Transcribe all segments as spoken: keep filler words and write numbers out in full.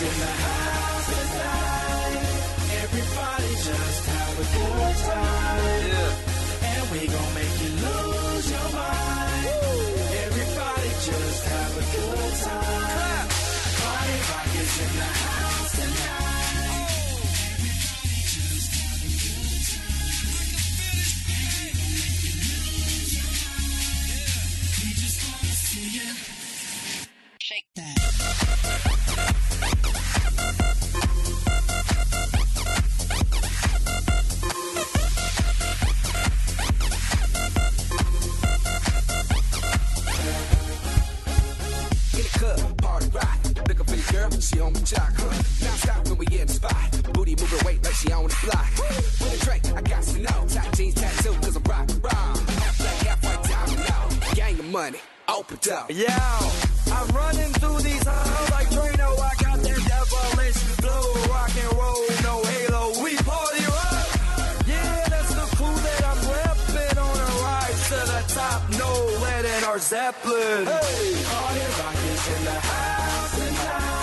is in the house tonight. Everybody just have a good time. Yeah. And we gon' make you lose your mind. Woo. Everybody just have a good time. Party rock is in the house tonight. Everybody just have a good time. We just wanna see you shake that. She on the jock, huh? Now stop when we in the spot. Booty moving weight like she on the block. With a drink, I got to know. Tight jeans, tattoo, cause I'm rock and roll. Half black, half white, diamond now. Gang of money, open up. Yo, I'm running through these halls like Drano. I got that devilish flow. Rock and roll, no halo. We party rock. Yeah, that's the crew that I'm repping on a ride to the top. No lead in our Zeppelin. Hey, party rock is in the house tonight.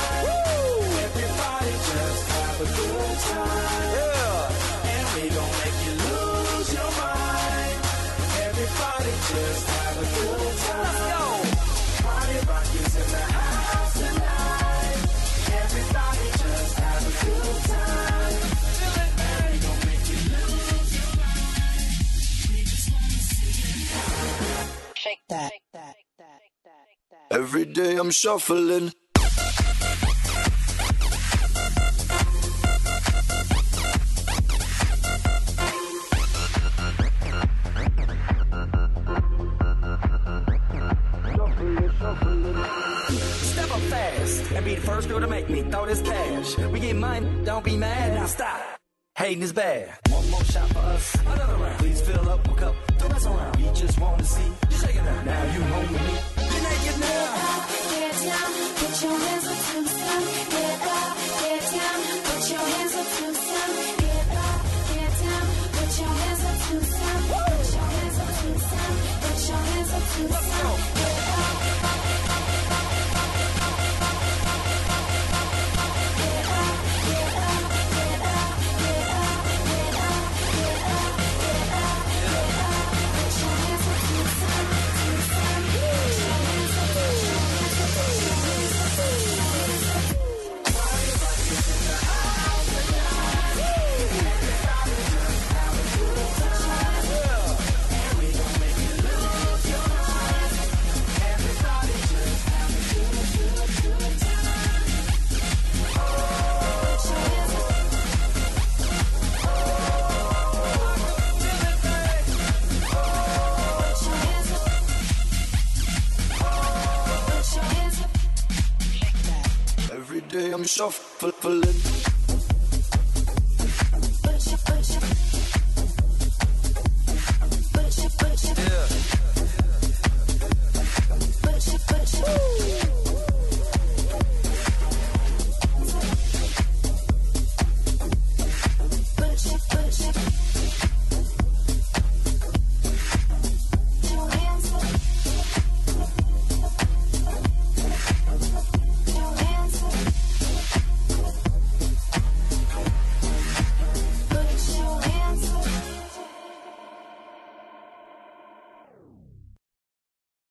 Have a good time, yeah. And we gon' make you lose your mind. Everybody just have a good time. Let's go. Party rock is in the house tonight. Everybody just have a good time. And we gon' make you lose your mind. We just wanna see you shake that. Shake that. Every day I'm shuffling. Step up fast and be the first girl to make me throw this cash. We get mine, don't be mad, now stop. Hating is bad. One more shot for us, another round. Please fill up a cup, don't mess around. We just want to see you shake it out. Now you home with me, you're naked now. Get up, get down, put your hands up to the sun. Get up, get down, put your hands up to the sun. Get up, get down, put your hands up to the sun. Put your hands up to the sun. Put your hands up to the sun. Get up. I'm shuffling. Yeah.